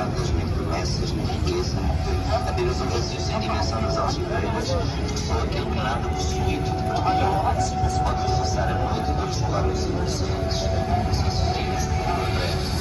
das promessas na riqueza, apenas um vazio sem dimensão nas algebreiras, pessoa que em nada possui tudo para melhor, pode reforçar a noite para explorar os inocentes, os insuficientes de uma breve.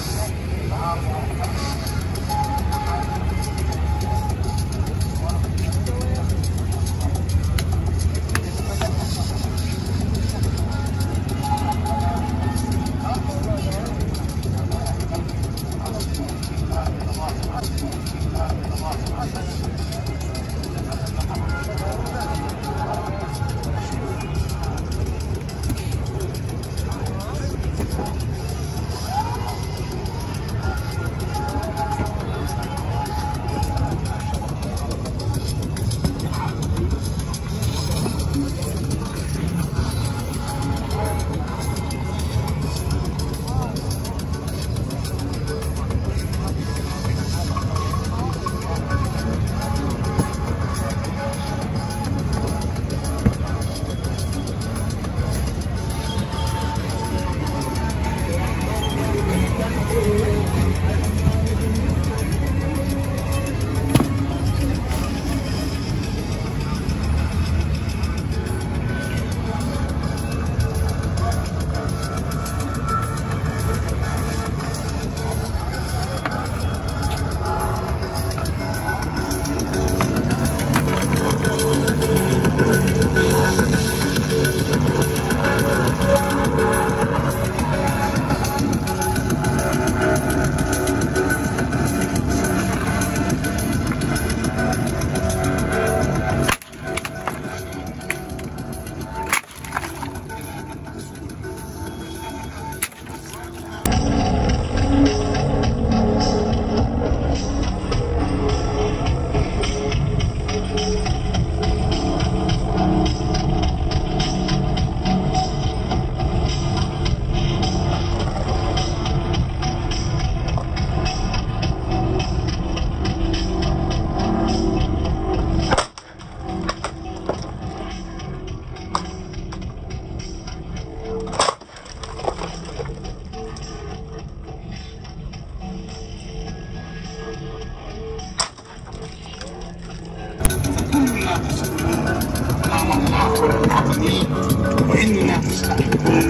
وإننا مستحقون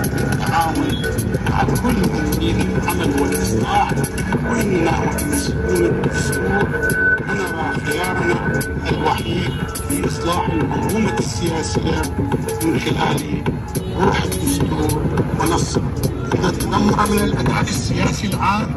التعاون مع كل من يريد العمل والإصلاح، وإننا متمسكون بالدستور ونرى خيارنا الوحيد في إصلاح المنظومة السياسية من خلال روح الدستور ونصه. إذا تدمر من الأداء السياسي العام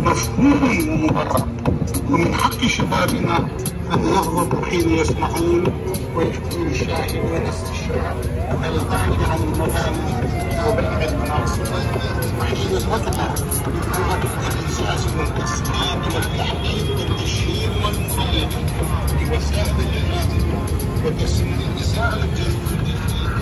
مفهوم ومبرر، ومن حق شبابنا أن نغضب حين يسمعون ويكون الشاهدون استشراء الغالي عن المظالم وبيع المناصب، وحين الوطن بلغة الإعزاز والتسليم والتحديد والتشهير والمصالح بوسائل الإعلام وتسمية النساء الجديدة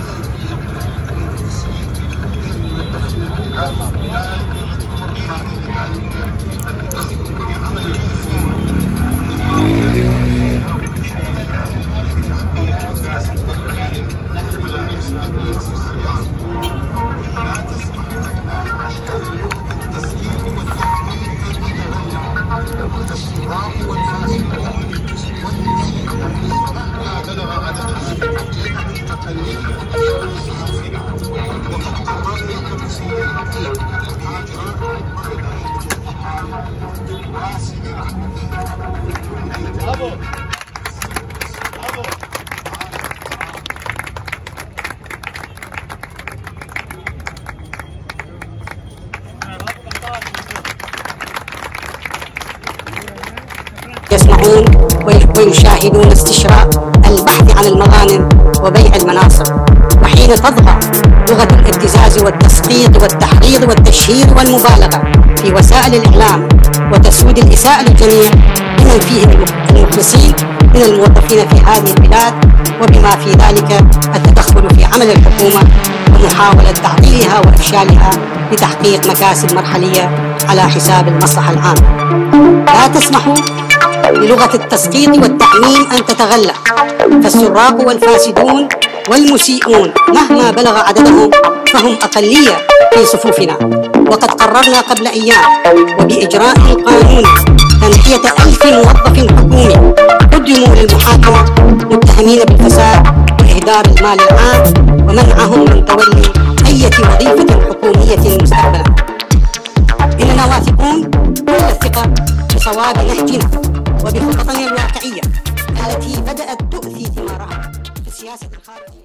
يسمعون ويشاهدون استشراء البحث عن المغانم وبيع المناصب، وحين تظهر لغة الابتزاز والتسقيط والتحريض والتشهير والمبالغة في وسائل الإعلام وتسود الإساءة للجميع بمن فيهم المخلصين من الموظفين في هذه البلاد، وبما في ذلك التدخل في عمل الحكومة ومحاولة تعطيلها وإفشالها لتحقيق مكاسب مرحلية على حساب المصلحة العامة. لا تسمحوا للغة التسقيط والتعميم أن تتغلى، فالسراق والفاسدون والمسيئون مهما بلغ عددهم فهم أقلية في صفوفنا، وقد قررنا قبل أيام وبإجراء قانوني تنحية 1000 موظف حكومي قدموا للمحاكمة متهمين بالفساد وإهدار المال العام ومنعهم من تولي أي وظيفة حكومية مستقبلا. إننا واثقون كل الثقة بصواب نهجنا وبخططنا الواقعية التي بدأت تؤتي ثمارها في السياسة الخارجية.